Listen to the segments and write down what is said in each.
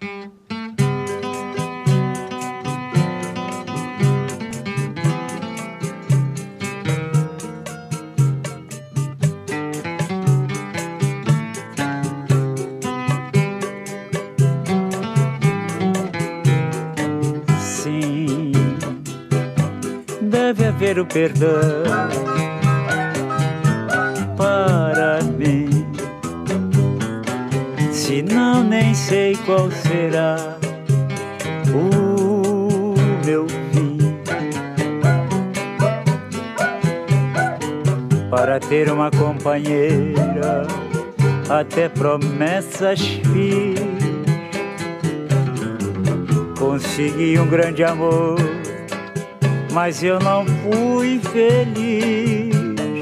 Deve haver o perdão para mim, senão nem sei qual será o meu fim. Para ter uma companheira, até promessas fiz. Consegui um grande amor, mas eu não fui feliz.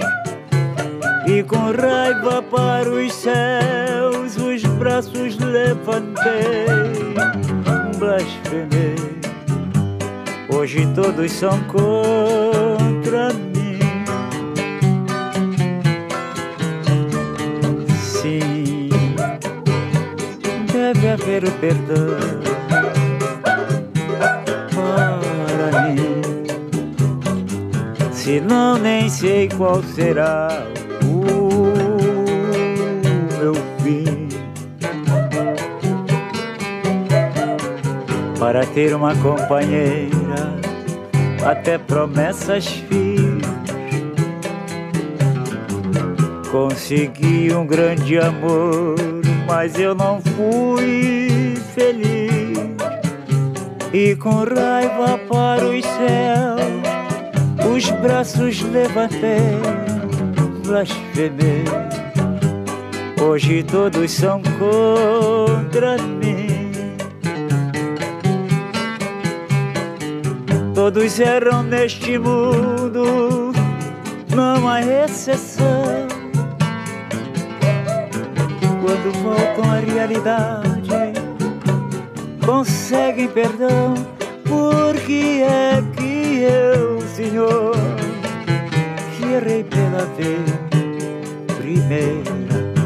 E com raiva para os céus, os braços levantei, blasfemei. Hoje todos são contra mim. Sim, deve haver o perdão para mim, senão nem sei qual será o meu fim. Para ter uma companheira, até promessas fiz. Consegui um grande amor, mas eu não fui feliz. E com raiva para os céus, os braços levantei, blasfemei. Hoje todos são contra mim. Todos erram neste mundo, não há exceção. Quando voltam à realidade, conseguem perdão. Por que é que eu, Senhor, que errei pela vez primeira,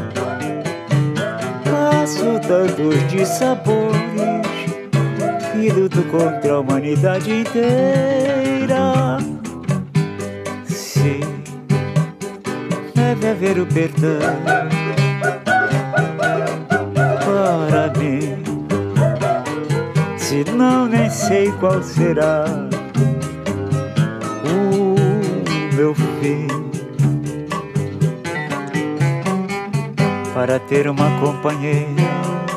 passo tantos dissabores e luto contra a humanidade inteira? Sim, deve haver o perdão para mim, senão nem sei qual será o meu fim. Para ter uma companheira,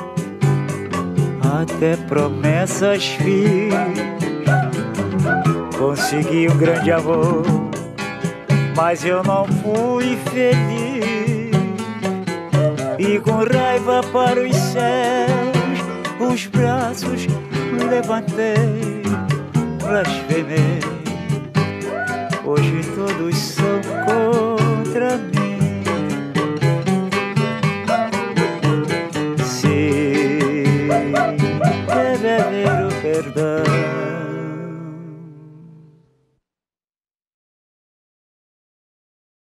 até promessas fiz. Consegui um grande amor, mas eu não fui feliz. E com raiva para os céus, os braços levantei, blasfemei. Hoje todos são contra mim. Sim, deve haver o perdão